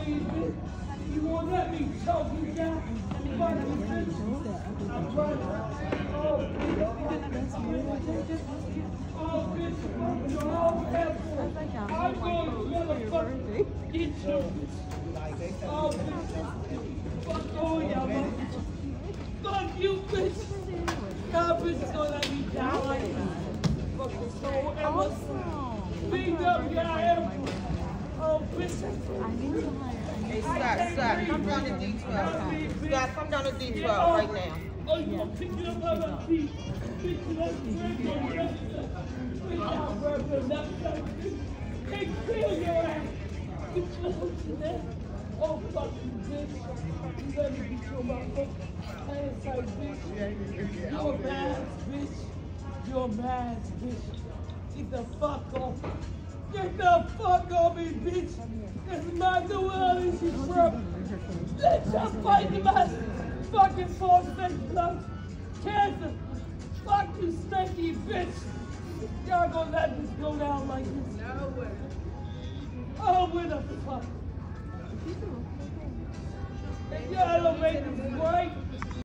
you, bitch. You won't let me choke you down. I'm running, bitch. I'm running. Oh, bitch. Oh, bitch. Your whole airport. I'm going to motherfucker get you, bitch. Oh, bitch. Fuck all y'all, bitch. Fuck you, bitch. God, bitch is gonna let me down like that. Fucking soul ever. BWIF. Oh, bitch. I need to hire. Hey, Scott, come down to D12. Scott, come down to D12 right now. Oh, you gonna pick it up on my feet. Pick it up, break your register. Pick out, brother. Hey, kill your ass. You close to that. Oh, fuck you, bitch. You let me beat your motherfucker. Hands tight, bitch. You're a bad bitch. You're a bad bitch. Get the fuck off. Get the fuck off me, bitch. This is my new world, you bro. Let's just fight the mess. Fucking forsake blood. Cancer. Fuck you, stanky bitch. Y'all gonna let this go down like this? No way. Oh, where the fuck? Y'all don't make this right.